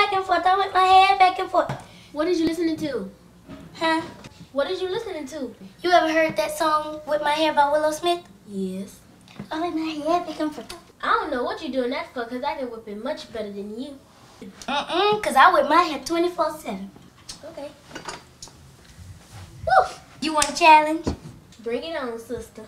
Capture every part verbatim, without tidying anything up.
back and forth. I whip my hair back and forth. What is you listening to? Huh? What is you listening to? You ever heard that song, Whip My Hair by Willow Smith? Yes. I whip my hair back and forth. I don't know what you're doing that for, because I can whip it much better than you. Mm-mm, because I whip my hair twenty-four seven. Okay. Woo! You want a challenge? Bring it on, sister.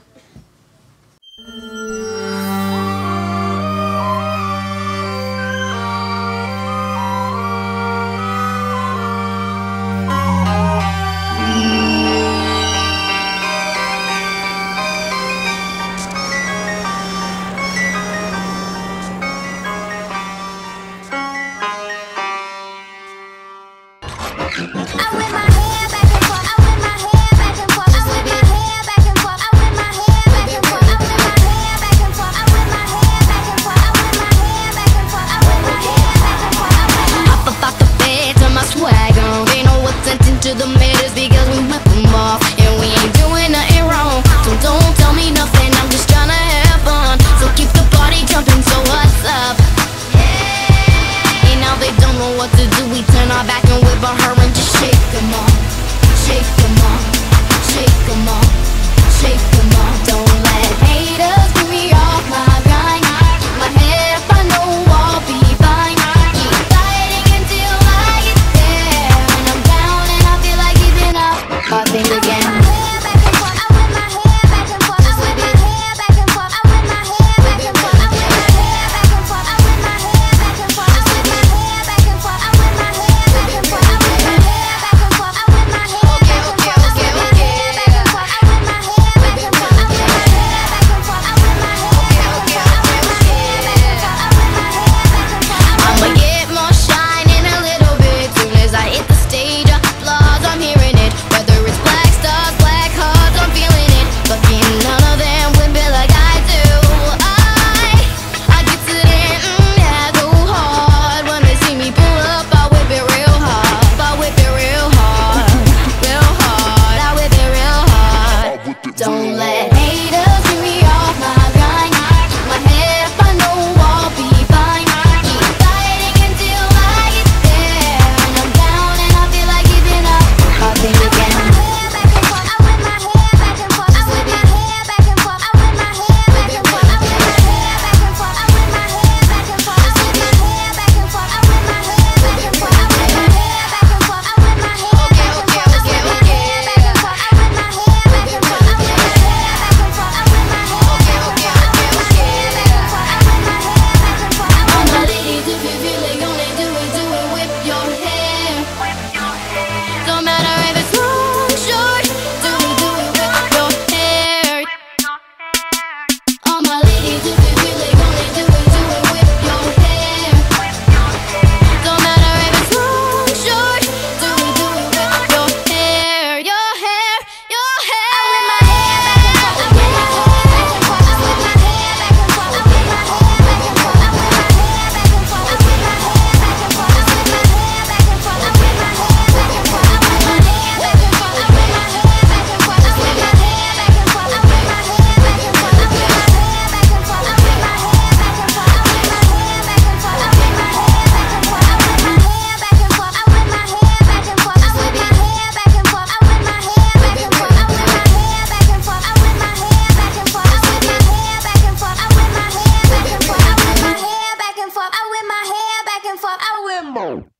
I whip my hair back and forth. I whip my hair back and forth. I whip my hair back and forth. I whip my hair back and forth. I whip my hair back and forth. I whip my hair back and forth. I whip my hair back and forth. I whip my hair back and forth. Up about the bed, turn my swag on. They know what's sent into the matters because we whip them off, and we ain't doing nothing wrong. So don't tell me nothing. I'm just trying to have fun. So keep the party jumping. So what's up? And now they don't know what to do. We turn our back and whip on her and just shake them off, shake them off, shake them off, shake them off. Don't let haters get me off my grind. Keep my head up, I know I'll be fine. Keep fighting until I get there. When I'm down and I feel like giving up, I think again. Don't let haters get me off my grind. Keep my head up, I know I'll be fine. Keep fighting until I get there. When I'm down and I feel like giving up, I think again. I whip my hair back and forth. I whip